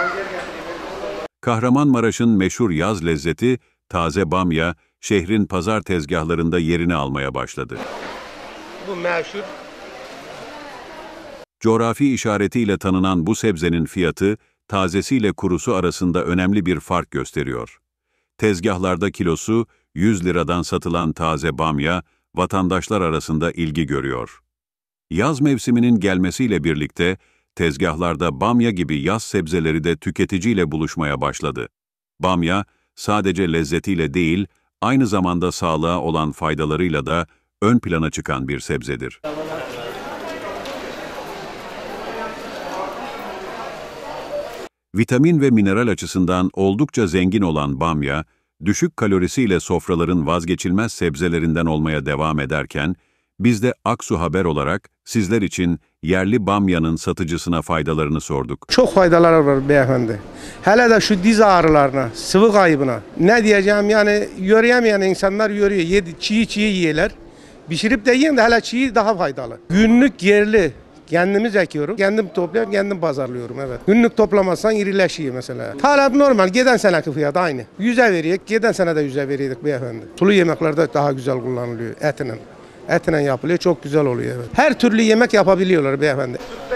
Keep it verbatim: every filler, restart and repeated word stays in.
Kahramanmaraş'ın meşhur yaz lezzeti, taze bamya, şehrin pazar tezgahlarında yerini almaya başladı. Bu meşhur. Coğrafi işaretiyle tanınan bu sebzenin fiyatı, tazesiyle kurusu arasında önemli bir fark gösteriyor. Tezgahlarda kilosu yüz liradan satılan taze bamya, vatandaşlar arasında ilgi görüyor. Yaz mevsiminin gelmesiyle birlikte, tezgahlarda bamya gibi yaz sebzeleri de tüketiciyle buluşmaya başladı. Bamya, sadece lezzetiyle değil, aynı zamanda sağlığa olan faydalarıyla da ön plana çıkan bir sebzedir. Vitamin ve mineral açısından oldukça zengin olan bamya, düşük kalorisiyle sofraların vazgeçilmez sebzelerinden olmaya devam ederken, biz de Aksu Haber olarak sizler için yerli bamyanın satıcısına faydalarını sorduk. Çok faydaları var beyefendi. Hele de şu diz ağrılarına, sıvı kaybına. Ne diyeceğim yani yürüyemeyen insanlar yürüyor. Yedi, çiğ çiğ yiyorlar. Pişirip de yiyin de hele çiğ daha faydalı. Günlük yerli. Kendimiz ekiyorum, kendim topluyorum, kendim pazarlıyorum evet. Günlük toplamazsan irileşiyor mesela. Talep normal, geçen seneki fiyat aynı. Yüze veriyor, geçen sene de yüze veriyorduk beyefendi. Sulu yemeklerde daha güzel kullanılıyor etinin. Etinen yapılıyor, çok güzel oluyor evet. Her türlü yemek yapabiliyorlar beyefendi.